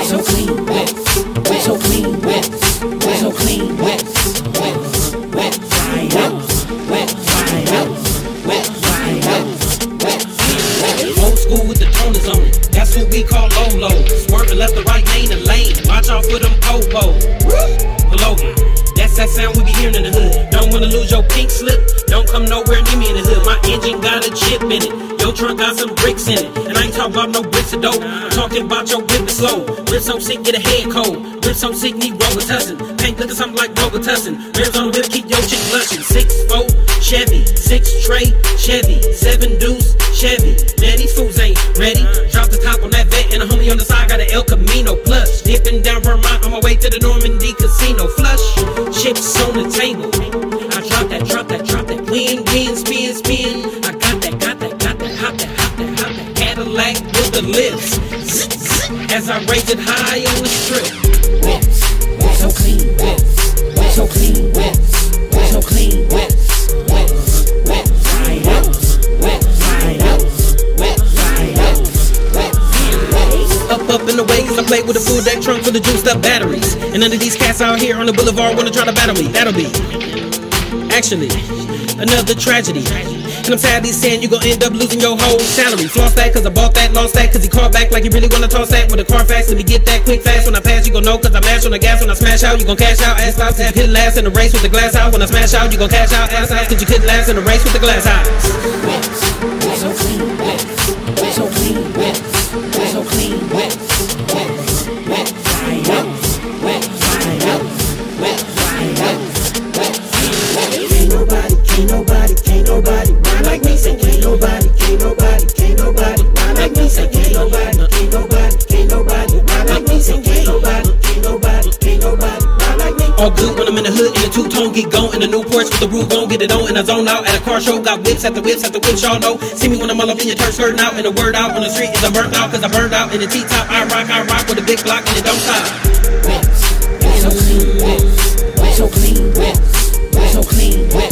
so clean, wet, so clean, wet, so clean, wet, right out, wet, right out, wet, right out, wet. Old school with the toners on it, that's what we call Lolo. Swerving left to right, lane to lane, watch out for them popos. Pull over, that's that sound we be hearing in the hood. Don't wanna lose your pink slip, don't come nowhere near me in the hood. My engine got a chip in it, your trunk got some bricks in it. And I ain't talking about no bricks of dope, I'm talking about your whip is slow. Ribs so sick, get a head cold. Ribs so sick, need Robitussin. Paint looking something like Robitussin. Ribs on the whip, keep your chick blushing. 6'4", Chevy, 6 tray, Chevy, 7 deuce, Chevy. Man, these fools ain't ready. Drop the top on that vet, and a homie on the side got an El Camino plush. Dipping down Vermont on my way to the Normandy Casino. Flush, chips on the table. I drop that, drop that, drop that. Win, win, spin, spin. I got that, got that, got that. Hop that, hop that, hop that. Cadillac with the lifts. As I raise it high on the strip. Wet, so clean, wet, so clean, wet, so clean, wet, right out, wet, right out, wet, right out, wet. Up in the way, cause I play with a full deck trunk full of juiced up batteries. And none of these cats out here on the boulevard wanna try to battle me. That'll be actually another tragedy. And I'm sadly saying you gon' end up losing your whole salary. Floss that cause I bought that, lost that cause he called back like you really wanna toss that with a car fast. Let me get that quick fast. When I pass you gon' know cause I mash on the gas. When I smash out you gon' cash out. Ass stops and hit last in the race with the glass out. When I smash out you gon' cash out. Ass out cause you couldn't last in the race with the glass out. Wet, so clean, wet, so clean, wet, so clean, wet, right out, wet, right out, wet, right out, wet. Can't nobody, can't nobody, can't nobody ride like me. Say can't nobody, can't nobody, can't nobody ride like me. Say can't nobody, can't nobody, can't nobody ride like me. Say can't nobody, can't nobody, can't nobody ride like me. All good when I'm in the hood in the two-tone, get going in the new porch with the roof on, get it on and I zone out at a car show. Got whips after whips after whips, y'all know. See me when I'm all up in your turf skirting out, and the word out on the street is I'm burnt out cause I burned out in the T-top. I rock with a big block and it don't stop. Wet, so clean, wet, so clean, wet, so clean, wet.